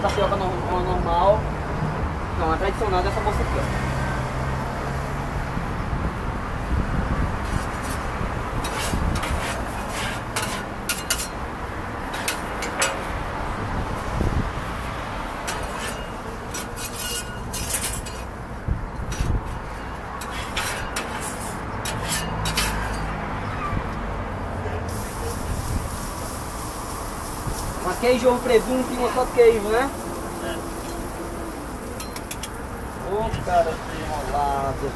tapioca normal. Não, a tradicional dessa moça aqui, ó. Uma queijo ou um presunto e uma só queijo, né? Ô, cara, enrolado.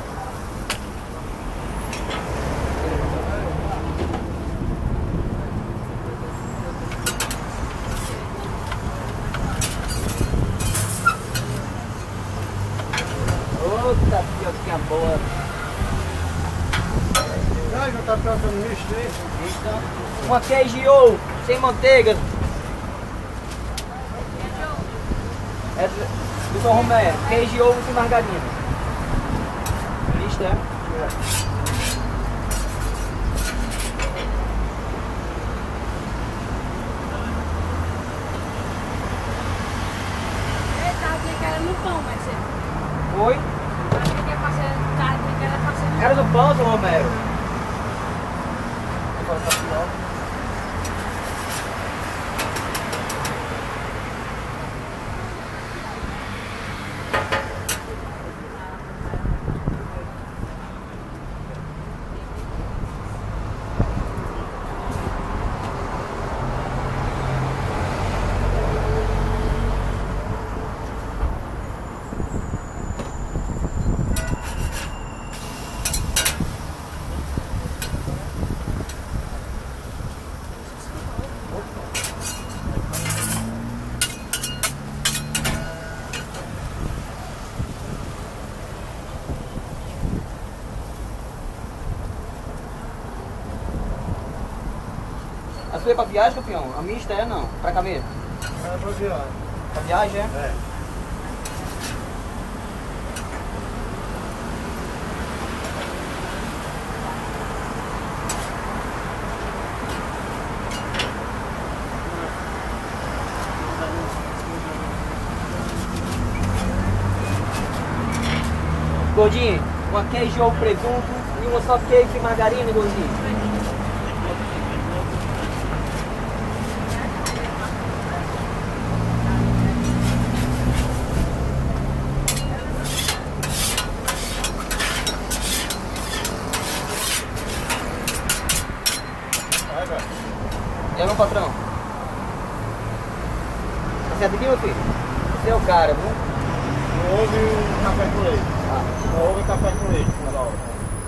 Ô, tapioquinha boa. Ah, já tá pensando nisso, hein? Uma queijo e ovo, sem manteiga. É do São Romero, queijo e ovo sem margarina. Listo, é? No pão, mas você... Oi? Era no pão, São Romero. Vou colocar tapioca. A sua é pra viagem, campeão? A mista é não? Pra cá mesmo? É pra viagem. Pra viagem, é? É. Gordinho, uma queijo ou presunto e uma só queijo sem margarina, gordinho. Vai, velho. E aí, meu patrão? Tá certo aqui, meu filho? Você é o cara, viu? Um ovo e um café com leite. Um ovo e café com leite, por hora.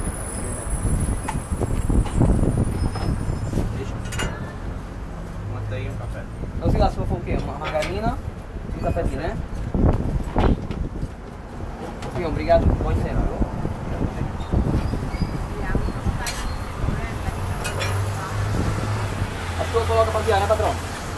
Deixa. Manteiga e um café. Então, sei lá, se for o quê? Uma margarina e um cafezinho, né? Campeão, obrigado. Pode ser, viu? A sua coloca pra viar, né, patrão?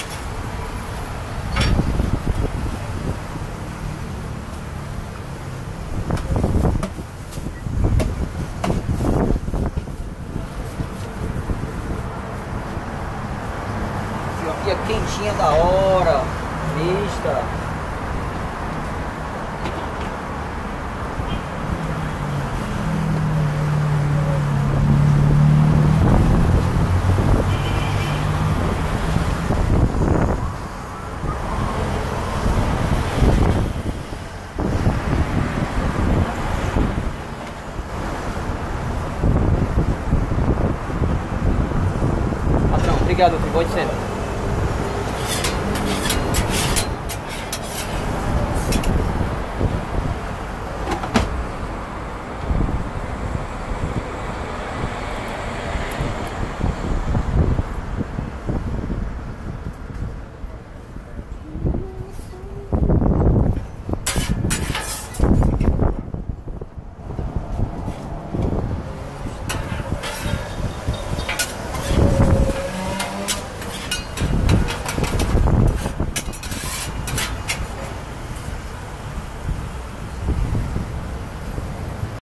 Aqui é quentinha da hora, mista. Patrão, obrigado, pode ser.